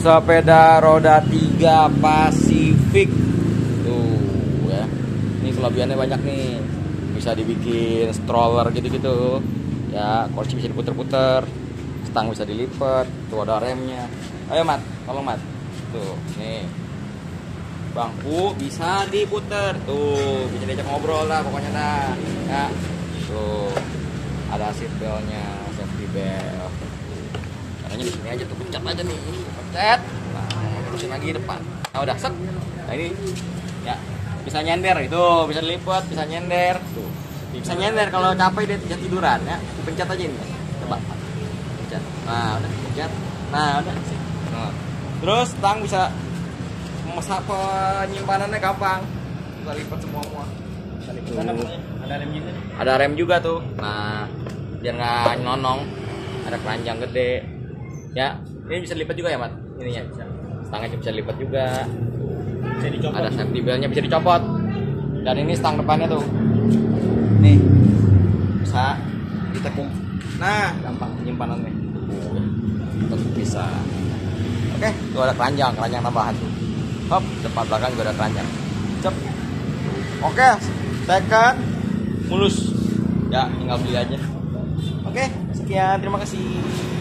sepeda roda 3 Pacific tuh ya. Ini kelebihannya banyak nih, bisa dibikin stroller gitu-gitu ya, kursi bisa diputer-puter, stang bisa dilipat, tuh ada remnya. Ayo Mat, tolong Mat. Tuh, nih. Bangku bisa diputer, tuh bisa diajak ngobrol lah pokoknya dah. Ya. Tuh. Ada seat beltnya, safety belt. Caranya di sini aja tuh, pencet aja nih. Pencet. Nah, terusin lagi depan. Nah, udah set. Nah, ini ya, bisa nyender itu, bisa dilipat, bisa nyender. Tuh. Bisa nyender kalau capek dia tiduran ya. Pencet aja ini. Coba. Pencet. Nah, udah pencet. Nah, udah. Nah. Terus stang bisa penyimpanannya gampang. Bisa lipat semua. Ada rem juga tuh. Nah, biar nggak nyonong. Ada keranjang gede. Ya, ini bisa dilipat juga ya, Mat? Ininya bisa. Stangnya bisa dilipat juga. Bisa dicopot. Ada safety beltnya bisa dicopot. Dan ini stang depannya tuh. Nih. Bisa ditekuk. Nah, gampang penyimpanannya. Tentu bisa. Oke, tuh ada keranjang tambahan tuh. Hop, depan belakang juga ada keranjang. Cep. Oke, second mulus. Ya, tinggal beli aja. Oke, sekian, terima kasih.